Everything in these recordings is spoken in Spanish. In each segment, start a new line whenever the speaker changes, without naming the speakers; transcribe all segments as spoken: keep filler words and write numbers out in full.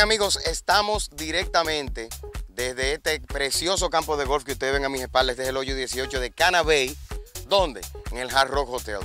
amigos, estamos directamente desde este precioso campo de golf que ustedes ven a mis espaldas. Este es el hoyo dieciocho de Cana Bay. ¿Dónde? En el Hard Rock Hotel.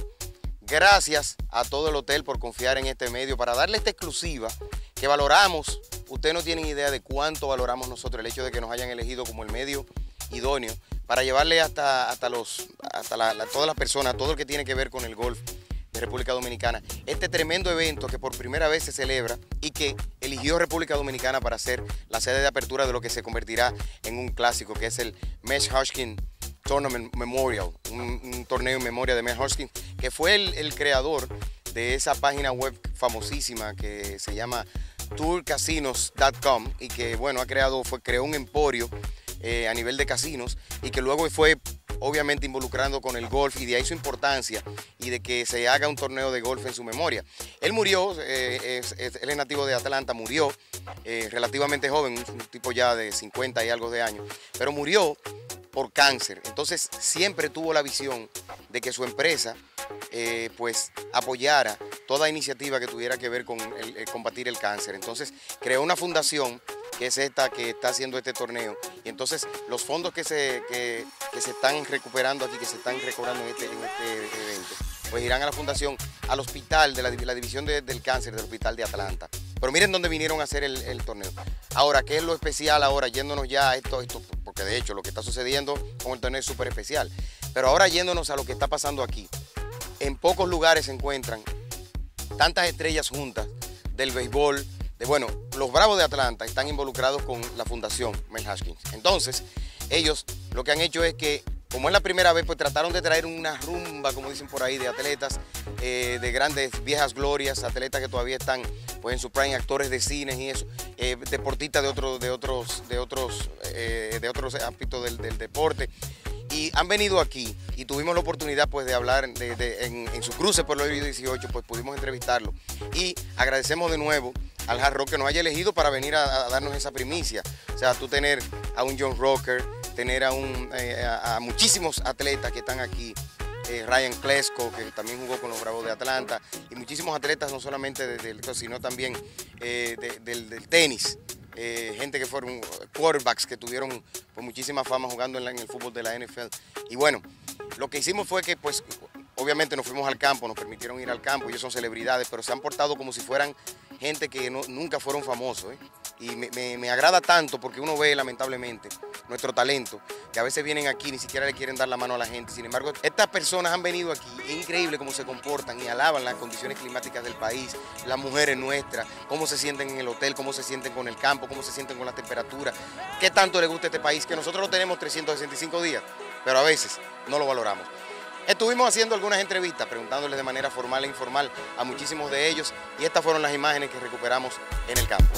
Gracias a todo el hotel por confiar en este medio para darle esta exclusiva que valoramos. Ustedes no tienen idea de cuánto valoramos nosotros el hecho de que nos hayan elegido como el medio idóneo para llevarle hasta, hasta, los, hasta la, la, todas las personas, todo lo que tiene que ver con el golf de República Dominicana. Este tremendo evento que por primera vez se celebra y que eligió República Dominicana para ser la sede de apertura de lo que se convertirá en un clásico, que es el Mesh Hodgkins Tournament Memorial, un, un torneo en memoria de Mesh Hodgkins, que fue el, el creador de esa página web famosísima que se llama tour casinos punto com y que, bueno, ha creado, fue, creó un emporio eh, a nivel de casinos y que luego fue obviamente involucrando con el golf, y de ahí su importancia y de que se haga un torneo de golf en su memoria. Él murió, eh, es, es, él es nativo de Atlanta, murió eh, relativamente joven, un, un tipo ya de cincuenta y algo de años, pero murió por cáncer. Entonces siempre tuvo la visión de que su empresa eh, pues apoyara toda iniciativa que tuviera que ver con el, el combatir el cáncer. Entonces creó una fundación que es esta que está haciendo este torneo, y entonces los fondos que se, que, que se están recuperando aquí, que se están recobrando en este, en este evento, pues irán a la fundación, al hospital de la, la división de, del cáncer del hospital de Atlanta. Pero miren dónde vinieron a hacer el, el torneo. Ahora, ¿qué es lo especial ahora? Yéndonos ya a esto, esto, porque de hecho lo que está sucediendo con el torneo es súper especial. Pero ahora yéndonos a lo que está pasando aquí, en pocos lugares se encuentran tantas estrellas juntas del béisbol. De, bueno, los Bravos de Atlanta están involucrados con la fundación Mesh Hodgkins. Entonces, ellos lo que han hecho es que, como es la primera vez, pues trataron de traer una rumba, como dicen por ahí, de atletas, eh, de grandes viejas glorias, atletas que todavía están pues, en su prime, actores de cines y eso, eh, deportistas de, otro, de otros, de otros, eh, de otros ámbitos del, del deporte. Y han venido aquí y tuvimos la oportunidad pues, de hablar de, de, en, en su cruce por el hoyo dieciocho, pues pudimos entrevistarlo. Y agradecemos de nuevo al Hard Rock que nos haya elegido para venir a, a darnos esa primicia. O sea, tú tener a un John Rocker, tener a, un, eh, a, a muchísimos atletas que están aquí, eh, Ryan Klesko, que también jugó con los Bravos de Atlanta, y muchísimos atletas no solamente del de, sino también eh, de, del, del tenis. Eh, gente que fueron quarterbacks que tuvieron pues, muchísima fama jugando en, la, en el fútbol de la N F L. Y bueno, lo que hicimos fue que pues obviamente nos fuimos al campo, nos permitieron ir al campo, ellos son celebridades, pero se han portado como si fueran gente que no, nunca fueron famosos, ¿eh? Y me, me, me agrada tanto porque uno ve lamentablemente nuestro talento, que a veces vienen aquí, ni siquiera le quieren dar la mano a la gente. Sin embargo, estas personas han venido aquí, es increíble cómo se comportan y alaban las condiciones climáticas del país, las mujeres nuestras, cómo se sienten en el hotel, cómo se sienten con el campo, cómo se sienten con la temperatura, qué tanto les gusta este país, que nosotros lo tenemos trescientos sesenta y cinco días, pero a veces no lo valoramos. Estuvimos haciendo algunas entrevistas, preguntándoles de manera formal e informal a muchísimos de ellos, y estas fueron las imágenes que recuperamos en el campo.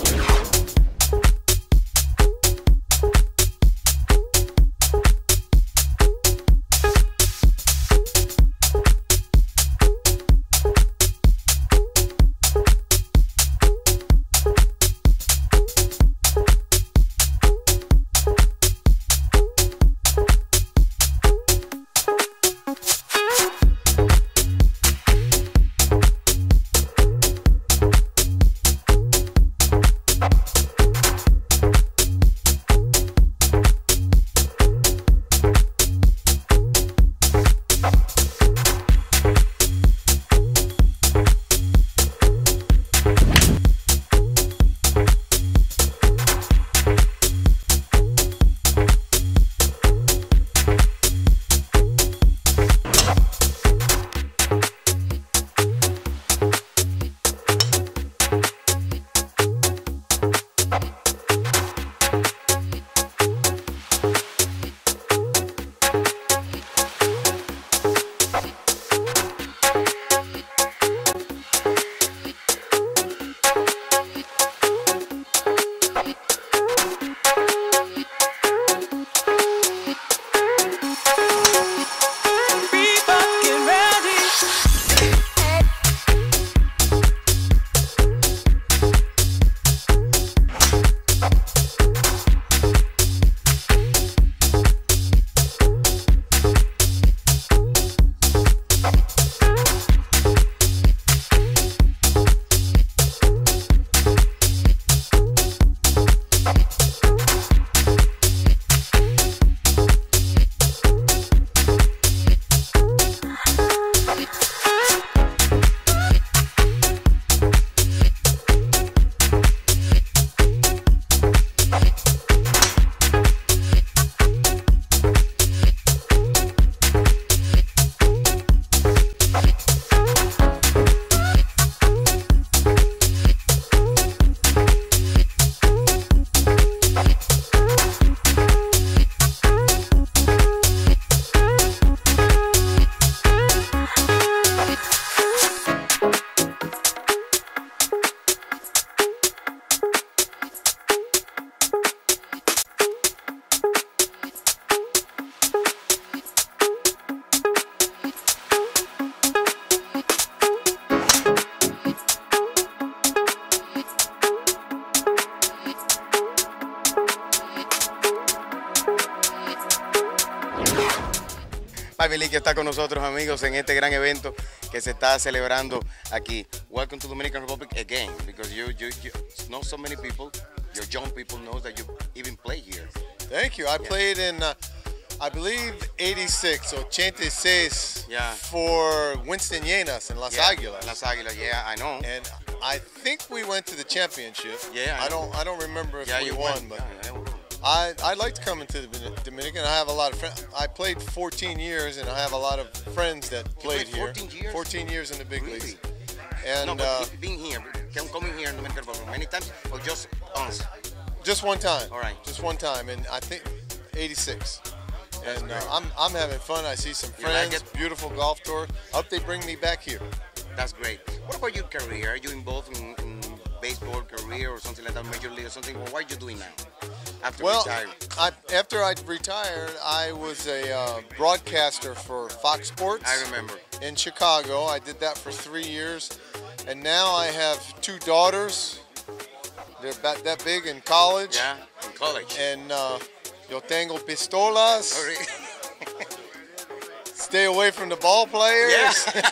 Javi que está con nosotros, amigos, en este gran evento que se está celebrando aquí. Welcome to Dominican Republic again, because you, you, you know so many people, your young people know that you even play here.
Thank you. I
yeah.
played in, uh, I believe, eighty-six, eighty-six
yeah.
for Winston Llenas in Las
yeah.
Aguilas.
Las Aguilas, yeah, I know.
And I think we went to the championship.
Yeah, I,
I don't, I don't remember if
yeah,
we
you
won,
won,
but
yeah, yeah.
I, I'd like to come into the Dominican. I have a lot of friends. I played fourteen years, and I have a lot of friends that played
you played fourteen
here.
years?
fourteen years in the big
really?
leagues. And
no, but
uh,
being here, coming here in Dominican Republic many times, or just once?
Just one time.
All right.
Just one time, and I think eighty-six.
That's
and uh, I'm I'm having fun. I see some friends.
Like
beautiful golf tour. I hope they bring me back here.
That's great. What about your career? Are you involved in, in baseball career or something like that, major league or something? Well, what are you doing now? After
well,
retired?
I, after I retired, I was a uh, broadcaster for Fox Sports.
I remember.
In Chicago, I did that for three years, and now I have two daughters. They're about that big in college.
Yeah, in college.
And uh, yo tengo pistolas.
Oh, really?
Stay away from the ball players.
Yeah.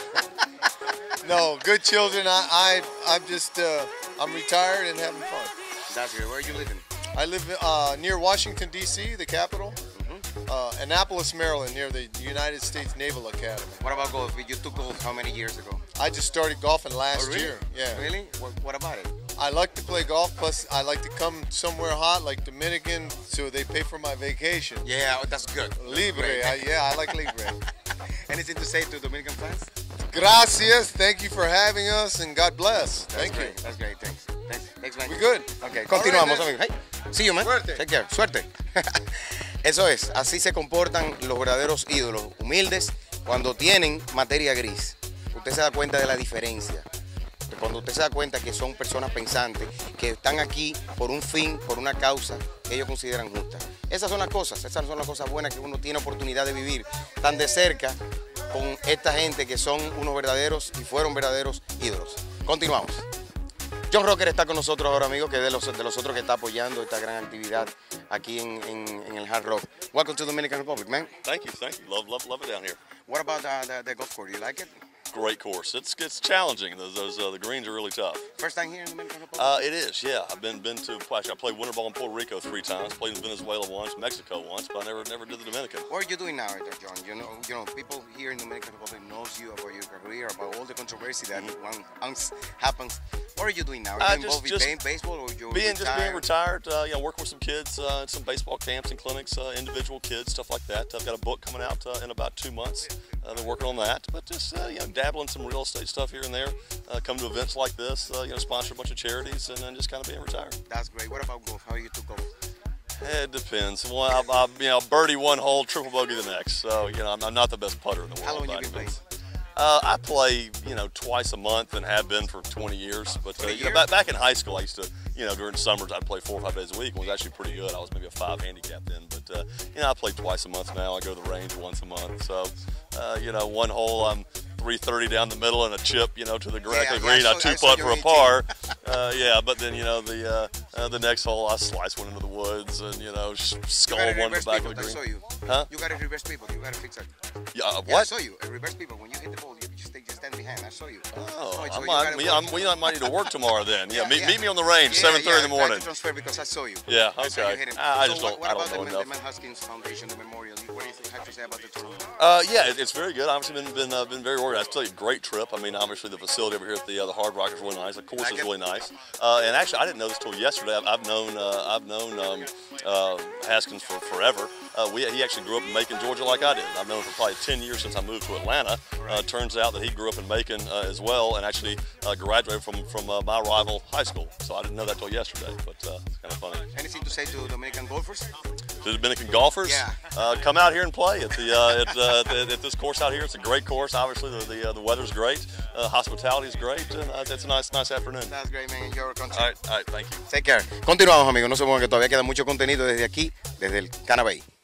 No, good children. I, I, I'm just, uh, I'm retired and having fun.
That's good. Where are you living?
I live uh, near Washington, D C, the capital.
Mm-hmm.
uh, Annapolis, Maryland, near the United States Naval Academy.
What about golf? You took golf how many years ago?
I just started golfing last
oh, really?
year. Yeah.
Really? What, what about it?
I like to play golf, plus I like to come somewhere hot like Dominican, so they pay for my vacation.
Yeah, oh, that's good.
Libre, I, yeah, I like libre.
Anything to say to Dominican fans?
Gracias, thank you for having us, and God bless.
That's
Thank
great.
you.
That's great, thanks. Thanks, thanks man.
We good.
Okay, continuamos,
All right,
amigos. Hey, see you, man.
Suerte.
Take care. Suerte. Eso es, así se comportan los verdaderos ídolos, humildes, cuando tienen materia gris. Usted se da cuenta de la diferencia. Cuando usted se da cuenta que son personas pensantes, que están aquí por un fin, por una causa que ellos consideran justa. Esas son las cosas, esas son las cosas buenas que uno tiene oportunidad de vivir tan de cerca con esta gente que son unos verdaderos y fueron verdaderos ídolos. Continuamos. John Rocker está con nosotros ahora, amigos, que es de los, de los otros que está apoyando esta gran actividad aquí en, en, en el Hard Rock. Welcome to Dominican Republic, man.
Thank you, thank you. Love, love, love it down here.
What about uh, the, the golf course? Do you like it?
Great course. It's it's challenging. Those those uh, the greens are really tough.
First time here in Dominican Republic?
Uh, it is, yeah. I've been been to. Actually, I played winter ball in Puerto Rico three times. Played in Venezuela once, Mexico once, but I never never did the Dominican.
What are you doing now, right John? You know, you know, people here in Dominican Republic knows you about your career, about all the controversy that mm-hmm. once happens. What are you doing now? Are you
uh,
involved
just,
in baseball or you
being
retired?
just being retired? Uh, you know, working with some kids, uh, some baseball camps and clinics, uh, individual kids, stuff like that. I've got a book coming out uh, in about two months. Uh, they're working on that, but just uh, you know, dabbling some real estate stuff here and there. Uh, come to events like this, uh, you know, sponsor a bunch of charities, and then just kind of being retired.
That's great. What about golf? How are you to golf?
It depends. Well, I, I, you know, birdie one hole, triple bogey the next. So you know, I'm, I'm not the best putter in the world.
How long have you been playing?
Uh, I play, you know, twice a month and have been for twenty years. But uh, you know, back, back in high school, I used to, you know, during summers, I'd play four or five days a week. It was actually pretty good. I was maybe a five handicap then. But uh, you know, I play twice a month now. I go to the range once a month. So, uh, you know, one hole I'm three thirty down the middle and a chip, you know, to the green.
Yeah,
green.
yeah,
I, I two putt for a par. uh, yeah, but then you know the uh, uh, the next hole I slice one into the woods and you know skull one in the back
people,
of the green.
I saw you.
Huh?
You got to reverse people. You got to fix it.
Yeah, uh, what?
Yeah, I saw you. Reverse people. When you hit the ball, you just take, just stand behind. I saw you.
Oh,
so
I
you
might,
gotta
we,
work.
I'm, we might need to work tomorrow then. Yeah,
Yeah,
meet,
yeah.
meet me on the range,
Yeah,
seven thirty
yeah,
in the morning.
I tried to transfer because I saw you.
Yeah,
I saw you
okay.
hit him.
I, I
so
just
what,
don't,
what
I
about
don't know
the,
enough.
the Mel Huskins Foundation, the memorial? What do you have to say about the tournament?
Uh, yeah, it, it's very good. Obviously, been been, uh, been very organized. I tell you, great trip. I mean, obviously the facility over here at the uh, the Hard Rock is really nice. The course
Like
is
it?
really nice. Uh, and actually, I didn't know this till yesterday. I've, I've known uh, I've known um, uh, Haskins for forever. Uh, we, he actually grew up in Macon, Georgia, like I did. I've known him for probably ten years since I moved to Atlanta. Uh, turns out that he grew up in Macon uh, as well, and actually uh, graduated from from uh, my rival high school. So I didn't know that till yesterday, but uh, it's kind of funny.
Anything to say to Dominican golfers?
To Dominican golfers,
Yeah.
uh, come out here and play at the uh, at, uh, at, at this course out here. It's a great course. Obviously, the the, uh, the weather's great, uh, hospitality is great, and uh, it's a nice nice afternoon.
That's great, man. Enjoy your country.
All right, all right, thank you.
Take care. Continuamos, amigos. No se muevan que todavía queda mucho contenido desde aquí, desde el Canabay.